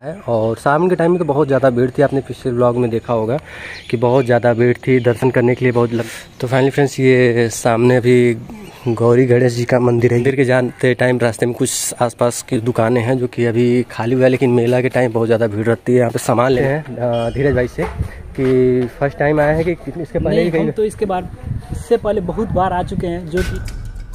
है। और शाम के टाइम में तो बहुत ज़्यादा भीड़ थी, आपने पिछले व्लॉग में देखा होगा कि बहुत ज़्यादा भीड़ थी, दर्शन करने के लिए बहुत तो फाइनली फ्रेंड्स, ये सामने अभी गौरी गणेश जी का मंदिर है। मंदिर के जाते टाइम रास्ते में कुछ आसपास की दुकानें हैं जो कि अभी खाली हुआ है, लेकिन मेला के टाइम बहुत ज़्यादा भीड़ रहती है। यहाँ पे सामान ले हैं धीरज भाई से कि फर्स्ट टाइम आए हैं कि इसके पहले ही हम तो इसके बाद इससे पहले बहुत बार आ चुके हैं, जो कि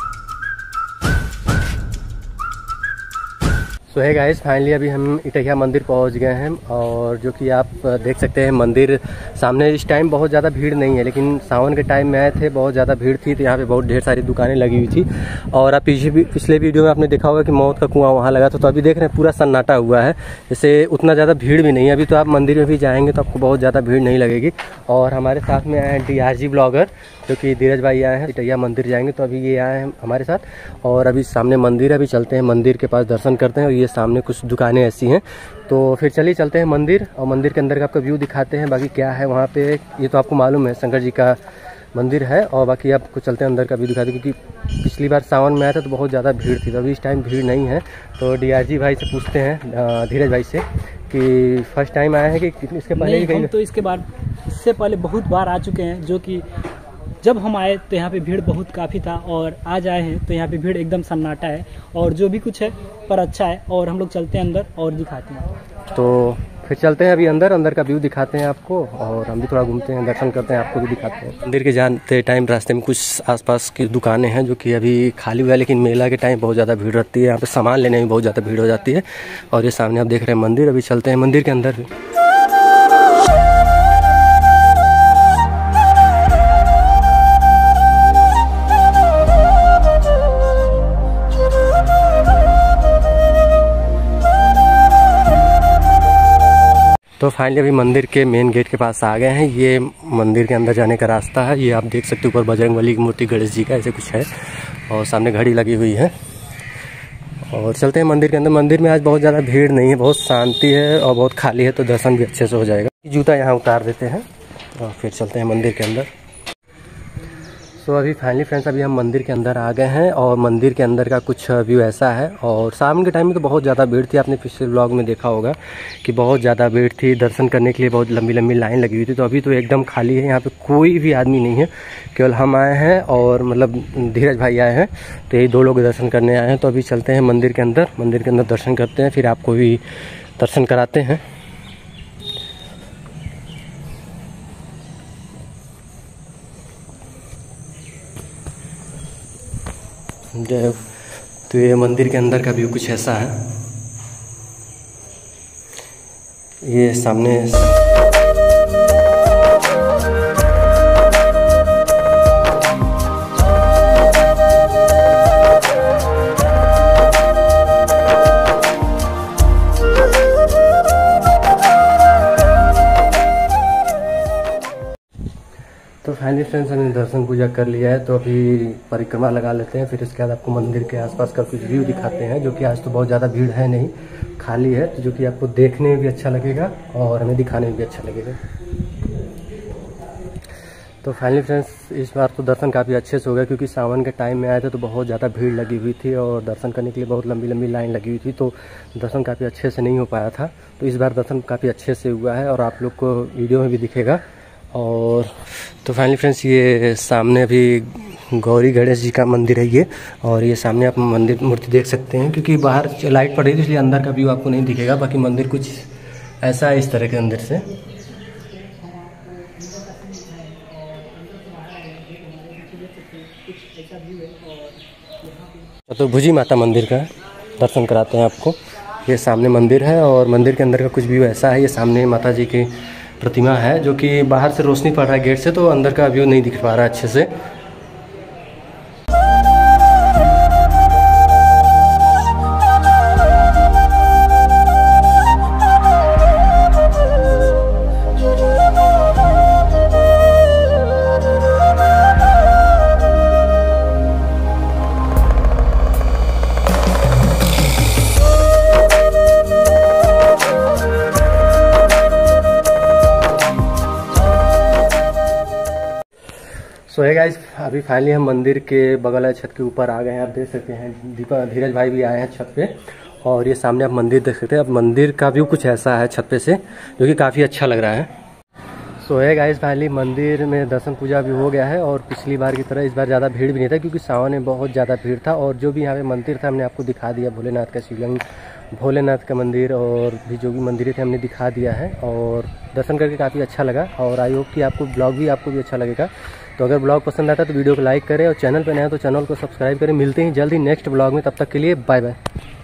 तो है गाइस, फाइनली अभी हम इटैया मंदिर पहुंच गए हैं। और जो कि आप देख सकते हैं मंदिर सामने इस टाइम बहुत ज़्यादा भीड़ नहीं है, लेकिन सावन के टाइम में आए थे बहुत ज़्यादा भीड़ थी, तो यहाँ पे बहुत ढेर सारी दुकानें लगी हुई थी। और आप पिछले वीडियो में आपने देखा होगा कि मौत का कुआं वहाँ लगा था, तो अभी देख रहे हैं पूरा सन्नाटा हुआ है, जैसे उतना ज़्यादा भीड़ भी नहीं है। अभी तो आप मंदिर में भी जाएंगे तो आपको बहुत ज़्यादा भीड़ नहीं लगेगी। और हमारे साथ में आए हैं DRG ब्लॉगर, जो कि धीरज भाई आए हैं, इटैया मंदिर जाएंगे, तो अभी ये आए हैं हमारे साथ। और अभी सामने मंदिर है, अभी चलते हैं मंदिर के पास दर्शन करते हैं। और ये सामने कुछ दुकानें ऐसी हैं, तो फिर चलिए चलते हैं मंदिर, और मंदिर के अंदर का आपका व्यू दिखाते हैं। बाकी क्या है वहाँ पे ये तो आपको मालूम है, शंकर जी का मंदिर है। और बाकी आपको चलते हैं अंदर का व्यू दिखाते हैं, क्योंकि पिछली बार सावन में आया था तो बहुत ज़्यादा भीड़ थी, तो अभी इस टाइम भीड़ नहीं है। तो DRG भाई से पूछते हैं, धीरज भाई से, कि फर्स्ट टाइम आए हैं कि इसके पहले ही हम तो इसके बाद इससे पहले बहुत बार आ चुके हैं, जो कि जब हम आए तो यहाँ पे भीड़ बहुत काफ़ी था, और आज आए हैं तो यहाँ पे भीड़ एकदम सन्नाटा है, और जो भी कुछ है पर अच्छा है। और हम लोग चलते हैं अंदर और दिखाते हैं। तो फिर चलते हैं अभी अंदर का व्यू दिखाते हैं आपको, और हम भी थोड़ा घूमते हैं, दर्शन करते हैं, आपको भी दिखाते हैं। मंदिर के जाते टाइम रास्ते में कुछ आसपास की दुकानें हैं जो कि अभी खाली हुआ है, लेकिन मेला के टाइम बहुत ज़्यादा भीड़ रहती है। यहाँ पे सामान लेने में बहुत ज़्यादा भीड़ हो जाती है। और ये सामने आप देख रहे हैं मंदिर, अभी चलते हैं मंदिर के अंदर भी। तो फाइनली अभी मंदिर के मेन गेट के पास आ गए हैं। ये मंदिर के अंदर जाने का रास्ता है। ये आप देख सकते हो, ऊपर बजरंगबली की मूर्ति, गणेश जी का ऐसे कुछ है, और सामने घड़ी लगी हुई है। और चलते हैं मंदिर के अंदर। मंदिर में आज बहुत ज़्यादा भीड़ नहीं है, बहुत शांति है और बहुत खाली है, तो दर्शन भी अच्छे से हो जाएगा। जूता यहाँ उतार देते हैं और फिर चलते हैं मंदिर के अंदर। तो अभी फाइनली फ्रेंड्स, अभी हम मंदिर के अंदर आ गए हैं, और मंदिर के अंदर का कुछ व्यू ऐसा है। और शाम के टाइम में तो बहुत ज़्यादा भीड़ थी, आपने पिछले व्लॉग में देखा होगा कि बहुत ज़्यादा भीड़ थी, दर्शन करने के लिए बहुत लंबी लंबी लाइन लगी हुई थी। तो अभी तो एकदम खाली है, यहाँ पे कोई भी आदमी नहीं है, केवल हम आए हैं और मतलब धीरज भाई आए हैं, तो यही 2 लोग दर्शन करने आए हैं। तो अभी चलते हैं मंदिर के अंदर, मंदिर के अंदर दर्शन करते हैं, फिर आपको भी दर्शन कराते हैं। तो ये मंदिर के अंदर का व्यू कुछ ऐसा है। ये सामने तो फाइनली फ्रेंड्स, हमने दर्शन पूजा कर लिया है, तो अभी परिक्रमा लगा लेते हैं। फिर इसके बाद आपको मंदिर के आसपास का कुछ व्यू दिखाते हैं, जो कि आज तो बहुत ज़्यादा भीड़ है नहीं, खाली है, तो जो कि आपको देखने में भी अच्छा लगेगा और हमें दिखाने में भी अच्छा लगेगा। तो फाइनली फ्रेंड्स, इस बार तो दर्शन काफ़ी अच्छे से हो गया, क्योंकि सावन के टाइम में आए थे तो बहुत ज़्यादा भीड़ लगी हुई थी, और दर्शन करने के लिए बहुत लंबी लंबी लाइन लगी हुई थी, तो दर्शन काफ़ी अच्छे से नहीं हो पाया था। तो इस बार दर्शन काफ़ी अच्छे से हुआ है, और आप लोग को वीडियो में भी दिखेगा। और तो फाइनली फ्रेंड्स, ये सामने अभी गौरी गणेश जी का मंदिर है ये, और ये सामने आप मंदिर मूर्ति देख सकते हैं, क्योंकि बाहर लाइट पड़ रही थी इसलिए अंदर का व्यू आपको नहीं दिखेगा। बाकी मंदिर कुछ ऐसा है, इस तरह के अंदर से। तो भुजी माता मंदिर का दर्शन कराते हैं आपको। ये सामने मंदिर है, और मंदिर के अंदर का कुछ व्यू ऐसा है। ये सामने माता जी की प्रतिमा है, जो कि बाहर से रोशनी पड़ रहा है गेट से, तो अंदर का व्यू नहीं दिख पा रहा है अच्छे से। सो है गाइस, अभी फाइनली हम मंदिर के बगल वाले छत के ऊपर आ गए हैं। आप देख सकते हैं धीरज भाई भी आए हैं छत पे, और ये सामने आप मंदिर देख सकते हैं। अब मंदिर का व्यू कुछ ऐसा है छत पे से, जो कि काफ़ी अच्छा लग रहा है। सो है गाइस, फाइनली मंदिर में दर्शन पूजा भी हो गया है और पिछली बार की तरह इस बार ज़्यादा भीड़ भी नहीं था, क्योंकि सावन में बहुत ज़्यादा भीड़ था। और जो भी यहाँ पे मंदिर था हमने आपको दिखा दिया, भोलेनाथ का शिवलिंग, भोलेनाथ का मंदिर और भी जो भी मंदिर थे हमने दिखा दिया है। और दर्शन करके काफ़ी अच्छा लगा और आई होप कि आपको ब्लॉग भी आपको भी अच्छा लगेगा। तो अगर ब्लॉग पसंद आता है तो वीडियो को लाइक करें और चैनल पर नए हैं तो चैनल को सब्सक्राइब करें। मिलते हैं जल्द ही नेक्स्ट ब्लॉग में, तब तक के लिए बाय बाय।